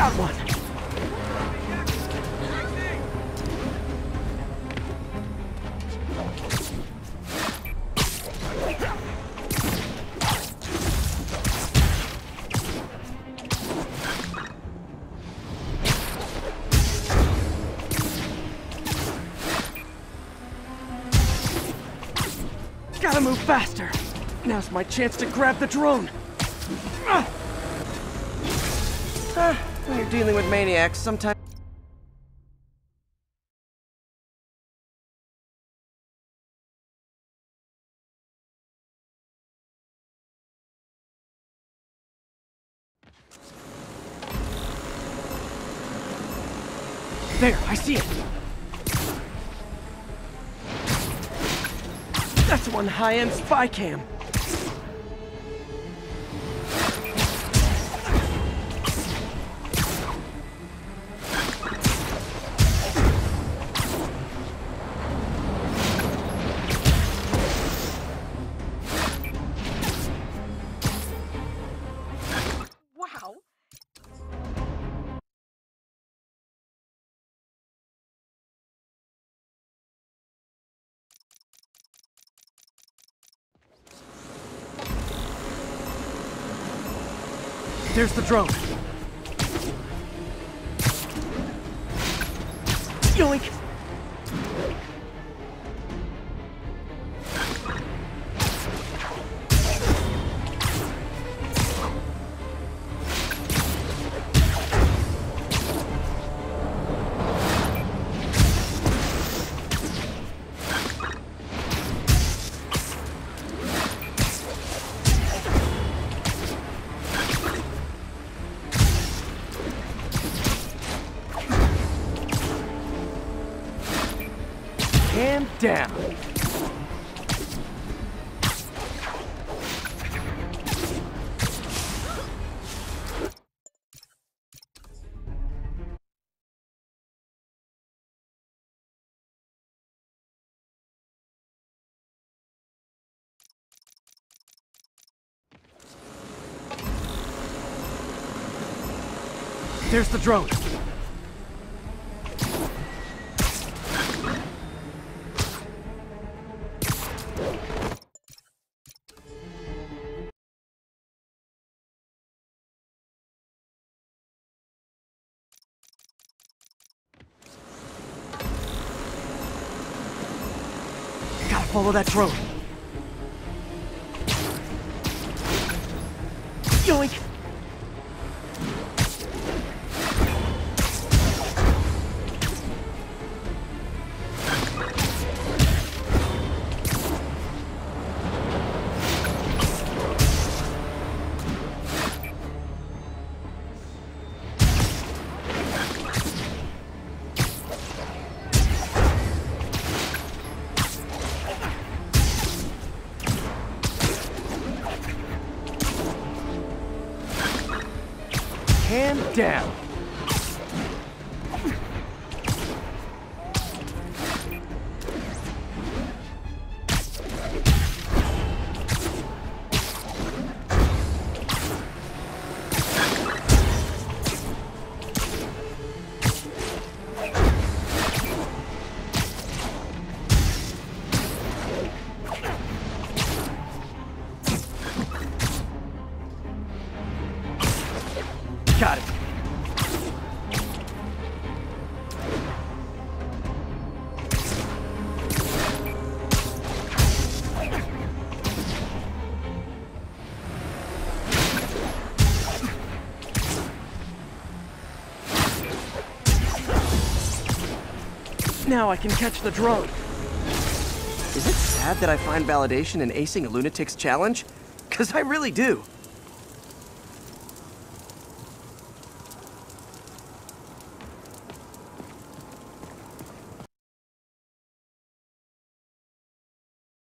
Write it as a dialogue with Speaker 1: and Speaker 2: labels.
Speaker 1: Got one! Gotta move faster! Now's my chance to grab the drone! When you're dealing with maniacs, sometimes... There, I see it! That's one high-end spy cam! Wow! There's the drone. Yoink! And down. There's the drone. Gotta follow that drone. Yoink! Hand down. Got it. Now I can catch the drone. Is it sad that I find validation in acing a lunatic's challenge? 'Cause I really do.